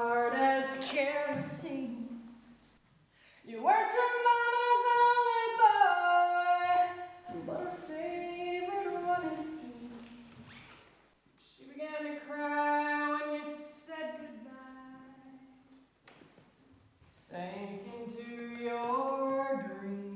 hard as kerosene. You weren't your mama's only boy, but her favorite running scene. She began to cry when you said goodbye, sank into your dreams.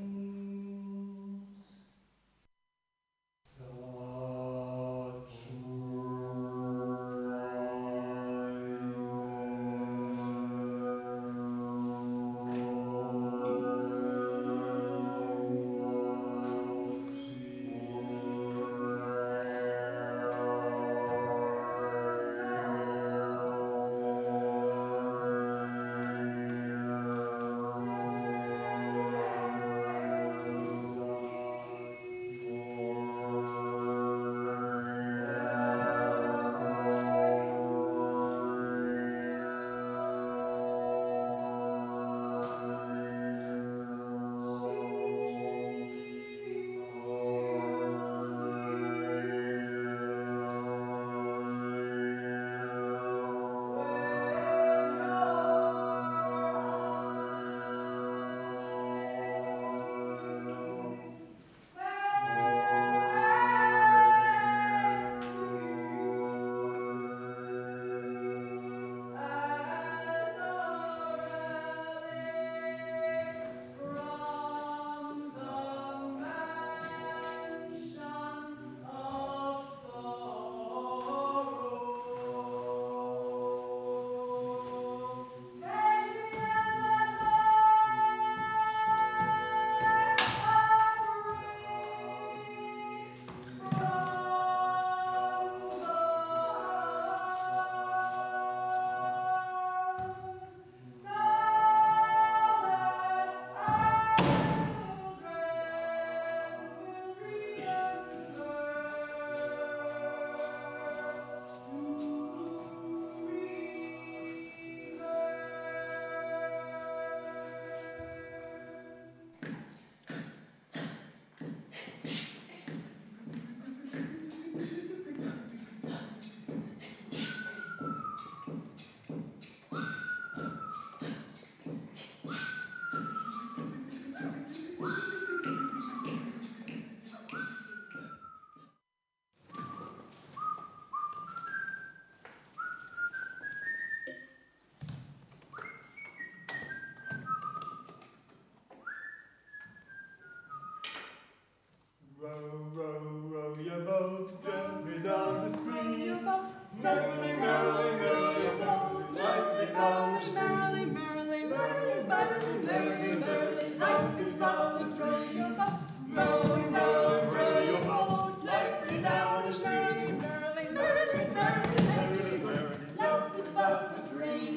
Row, row, row your boat gently down the stream. Merrily, merrily, merrily your boat gently down the stream. Merrily, merrily, life is but merrily, merrily, life is but to row your boat. Row, row, row your boat gently down the stream. Merrily, merrily, merrily, merrily, merrily, life is but a dream.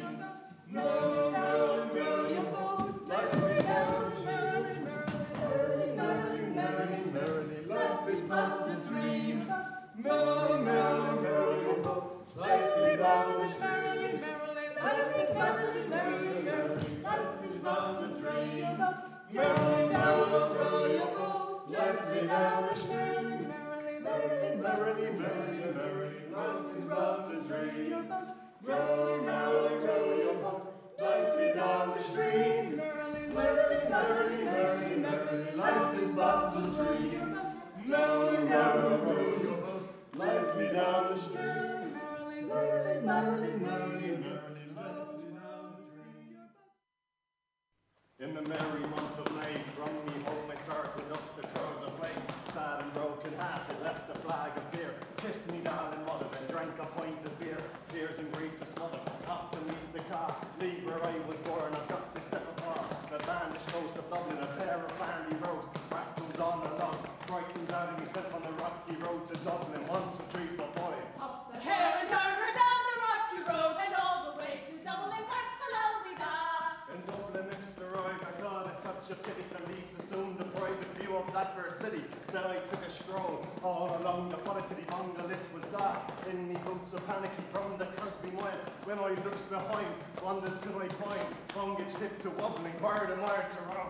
Row, row, row your boat gently down the stream. Merrily, merrily, merrily, merrily, life is but a dream. Merrily, merrily, merrily your boat lightly down the stream. merrily, merrily, life is merrily, merrily, merrily, life is but a dream. Merrily, merrily, row your boat gently down the stream. Merrily, Merrily, merrily, merrily, merrily, life is but a dream. Merrily, merrily, row your boat gently down the stream. merrily, Merrily, merrily, merrily, merrily, life is but a dream. Merrily, merrily, row your boat lightly down the stream. merrily, Merrily, merrily, merrily, merrily, life is but a dream. In the merry month of May, from me home I started up the crowds of flame. Sad and broken hearted, left the flag of beer. Kissed me darling mother, then drank a pint of beer. Tears and grief to smother, off to meet the car. Leave where I was born, I've got to step afar. The vanished coast of Dublin, a pair of bandy roads. Rattles on the log, frightens out of myself on the rocky road to Dublin. 1, 2, 3, but boy. up the hill and her down the rocky road and all the way to Dublin, crack the lonely da. In Dublin next arrived, I thought it such a pity to leave so soon the private view of that fair city. Then I took a stroll all along the foot to the bungle. It was dark, in me boots so panicky from the Crosby mile. When I looked behind, wonders could I find Bungage hip to wobbling, word and word to row.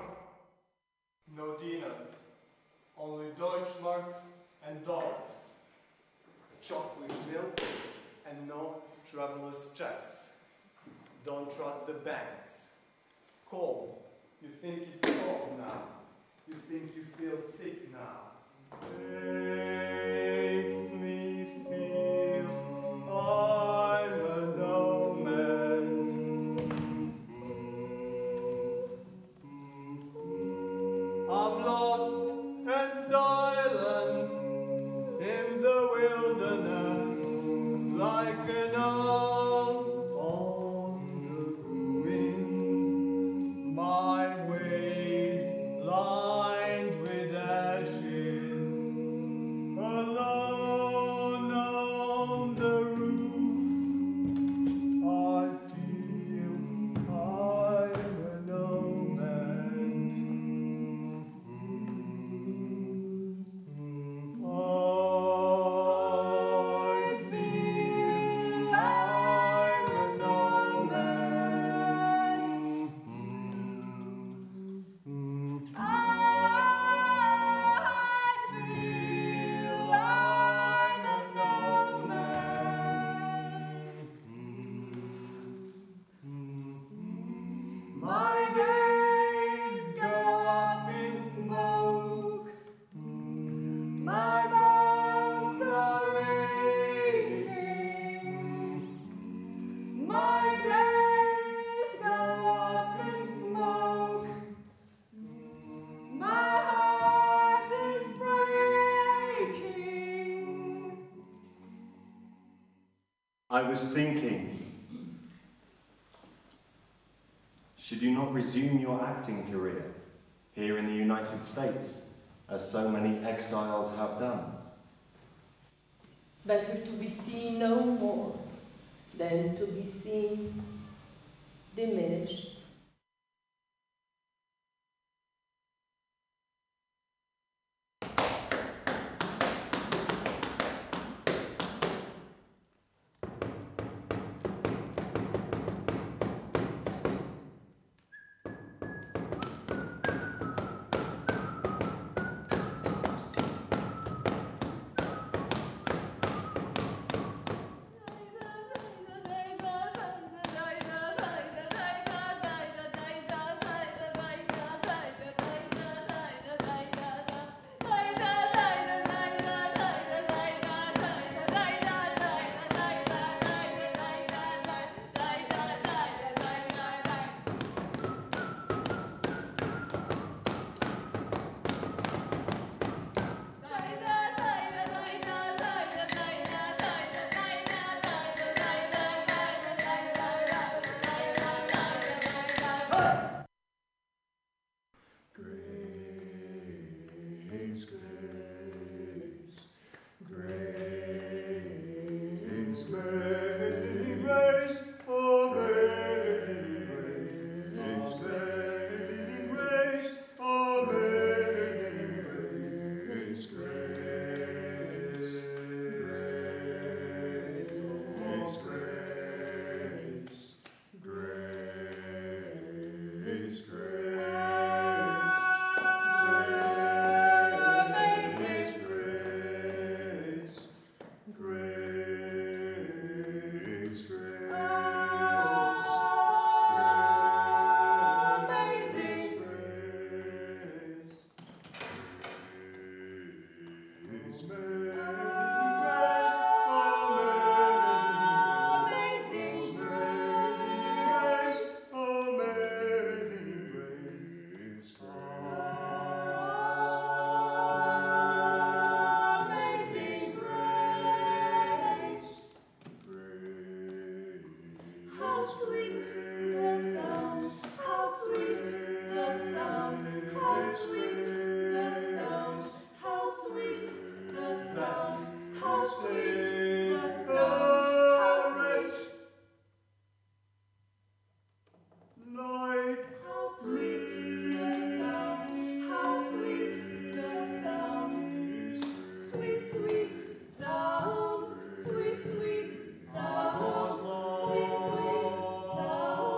No dinas, only Deutschmarks and dollars. Chocolate milk and no traveler's checks. Don't trust the banks. Cold. You think it's cold now. You think you feel sick now. Makes me feel I'm a nomad. I'm lost and silent in the wilderness, like an owl on the ruins. My ways lined with ashes, alone on the roof. I feel I'm a nomad. I feel I'm a nomad. I feel I'm a nomad. My days go up in smoke. My bones are aching. My days go up in smoke. My heart is breaking. I was thinking, should you not resume your acting career here in the United States, as so many exiles have done? Better to be seen no more than to be seen diminished. Sweet, sweet sound.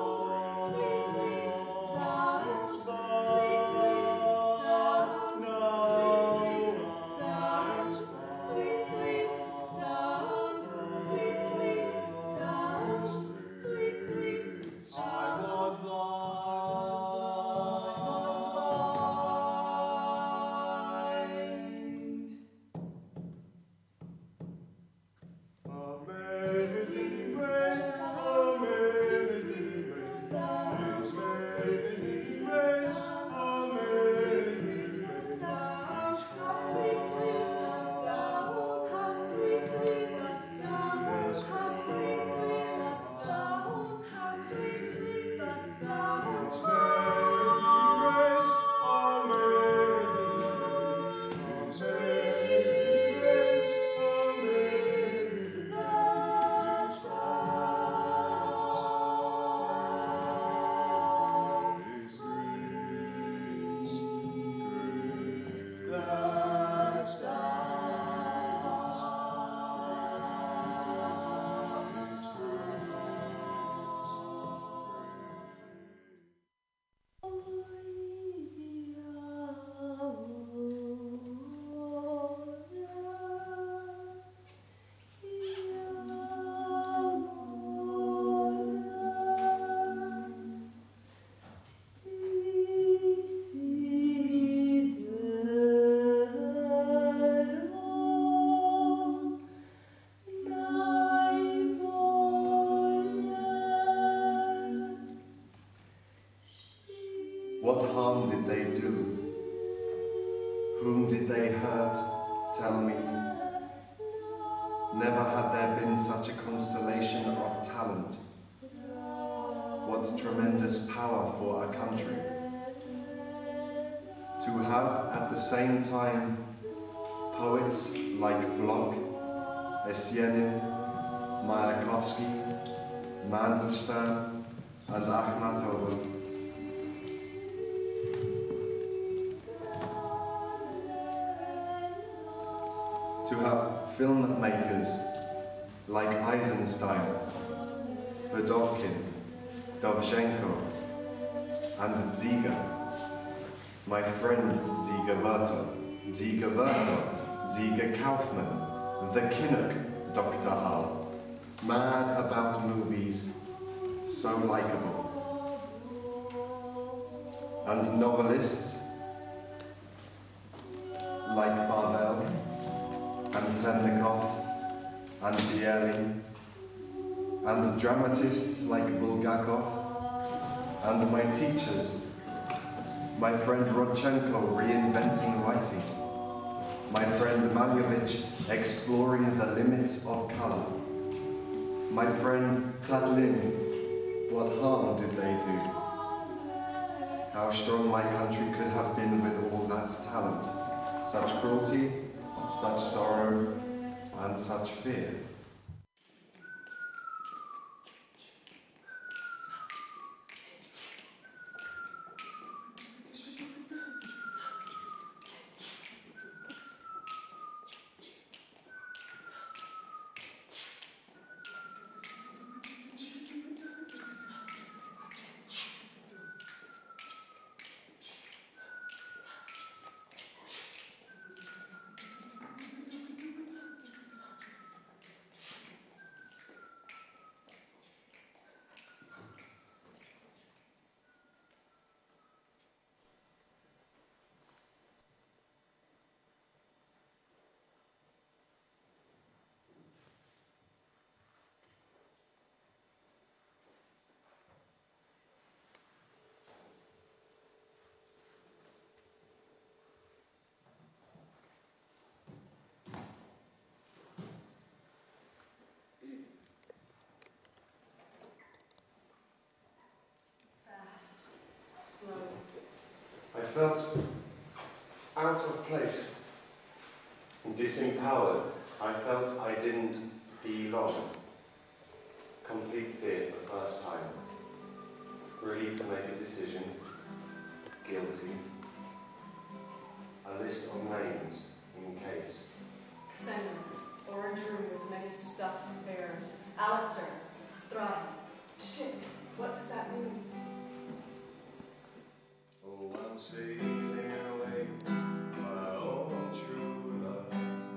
What harm did they do? Whom did they hurt? Tell me. Never had there been such a constellation of talent. What tremendous power for a country. To have at the same time poets like Bloch, Essienin, Mayakovsky, Mandelstam, and Akhmatova. To have filmmakers like Eisenstein, Budovkin, Dovzhenko, and Ziga. My friend Ziga Verto, Ziga Kaufman, the Kinnock Dr. Hull, mad about movies, so likable. And novelists like Barbel, and Lemnikov, and Bielin, and dramatists like Bulgakov, and my teachers, my friend Rodchenko reinventing writing, my friend Malevich exploring the limits of color, my friend Tadlin, what harm did they do? How strong my country could have been with all that talent, such cruelty, such sorrow, and such fear. I felt out of place, disempowered. I felt I didn't belong. Complete fear for the first time. Relief to make a decision. Guilty. A list of names in case. Xenia, orange room with many stuffed bears. Alistair, Strahd. Shit, what does that mean? Oh, I'm sailing away, my own true love.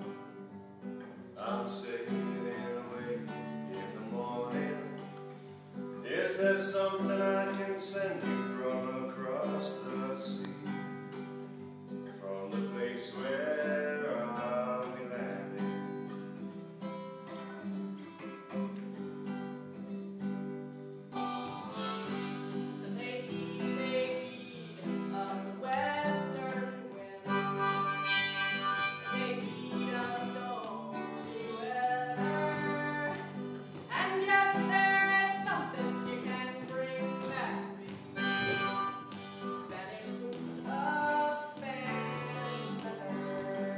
I'm sailing away in the morning. Is there something I can send you from across the sea? From the place where I'll be landing. So take heed of the western wind. Take heed of stormy weather. And yes, there is something you can bring back to me. Spanish boots of Spanish leather.